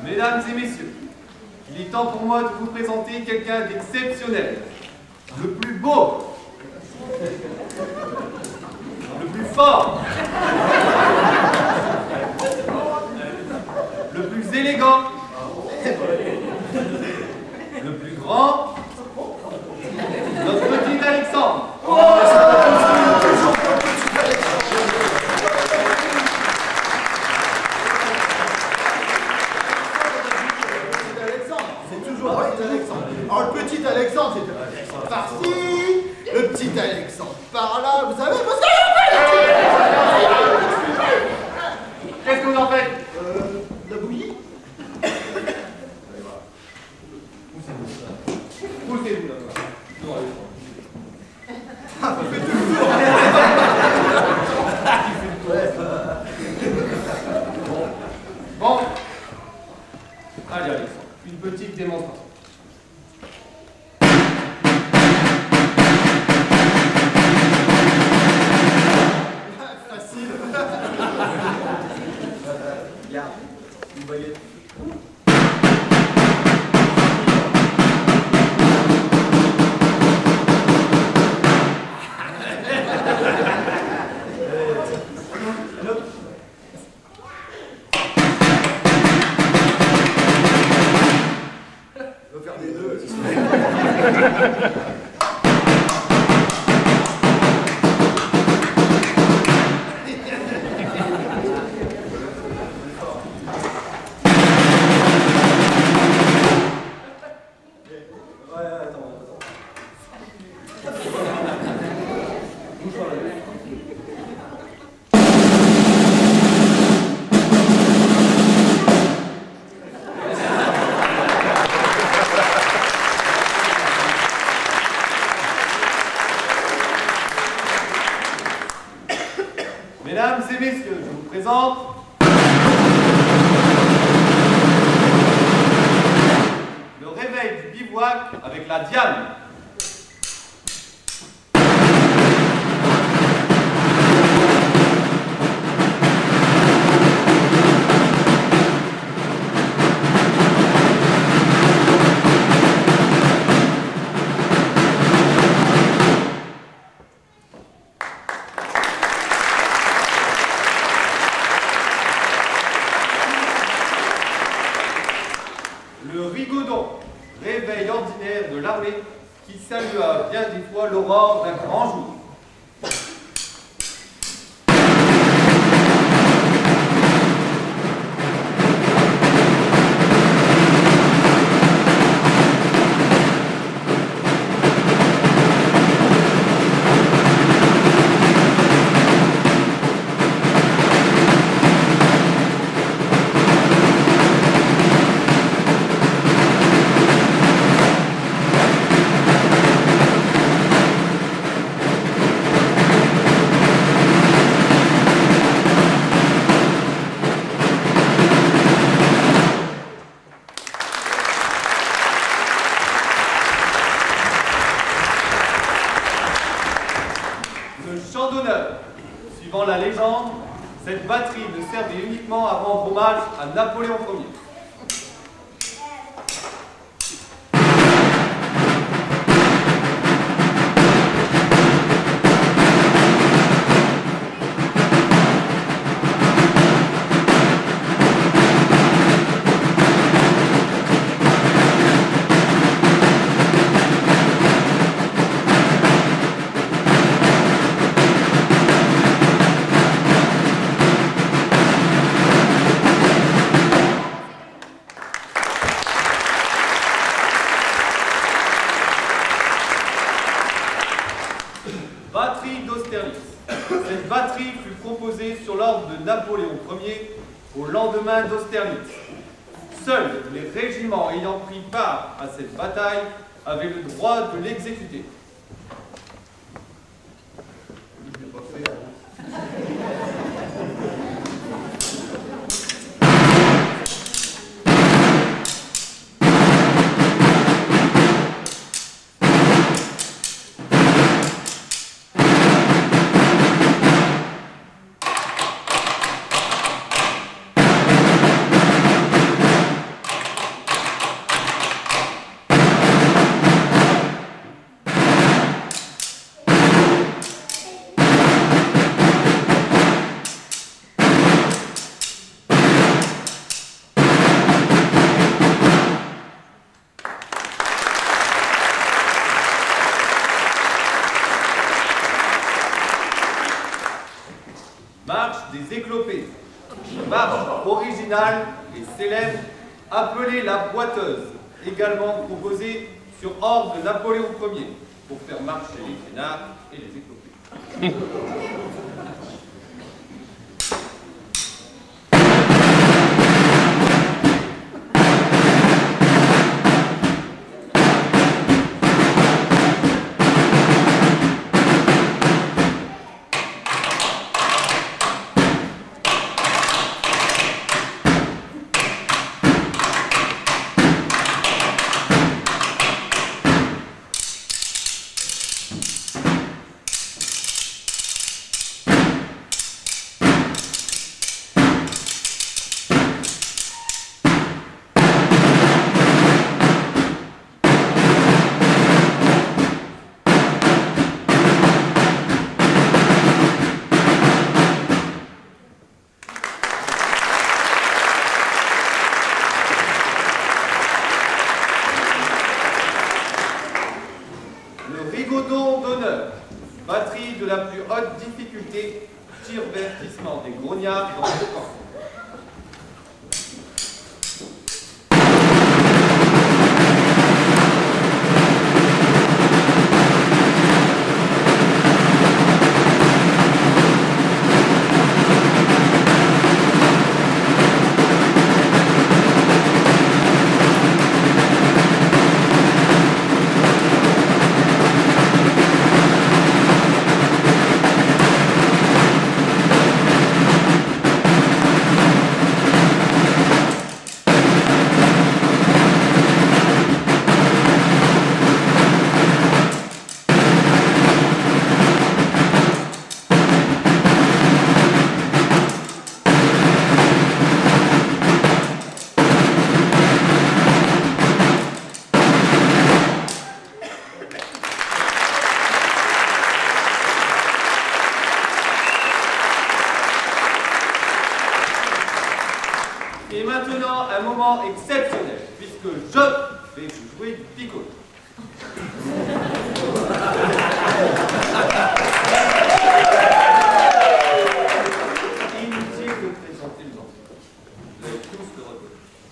Mesdames et messieurs, il est temps pour moi de vous présenter quelqu'un d'exceptionnel. Le plus beau, le plus fort, le plus élégant, le plus grand, notre petit Alexandre. Alors le petit Alexandre, c'est le Alexandre par-ci, le petit Alexandre par-là, vous savez, parce que... Qu'est-ce que vous en faites? La bouillie. Poussez-vous là-bas. Ah, ça fait tout le tour. Bon. Allez, Alexandre, une petite démonstration. Facile. Regarde, une baguette. Faire des deux. Mesdames et messieurs, je vous présente le réveil du bivouac avec la Diane. Le rigodon, réveil ordinaire de l'armée qui salua bien des fois l'aurore d'un grand jour. Chant d'honneur. Suivant la légende, cette batterie ne servait uniquement à rendre hommage à Napoléon Ier. Batterie d'Austerlitz. Cette batterie fut proposée sur l'ordre de Napoléon Ier au lendemain d'Austerlitz. Seuls les régiments ayant pris part à cette bataille avaient le droit de l'exécuter. éclopés. Marche originale et célèbre, appelée la boiteuse, également composée sur ordre de Napoléon Ier, pour faire marcher les traînards et les éclopés. Batterie de la plus haute difficulté, divertissement des grognards dans le camp. Et maintenant, un moment exceptionnel, puisque je vais vous jouer du piccolo. Inutile de présenter le nom. Vous allez tous le reconnaître.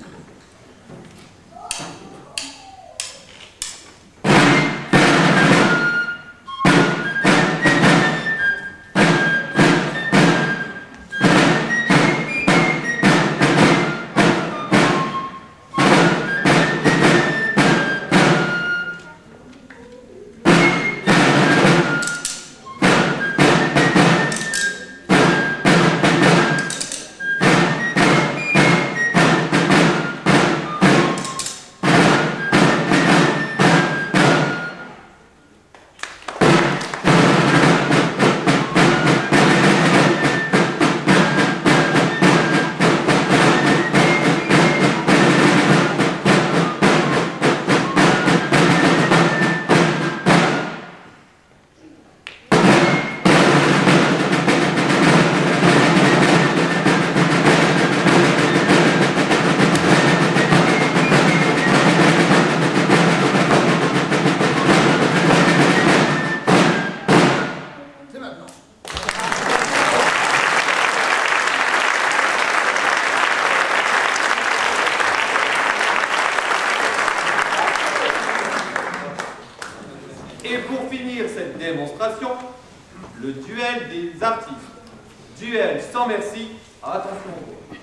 Et pour finir cette démonstration, le duel des artistes. Duel sans merci. Attention au gros.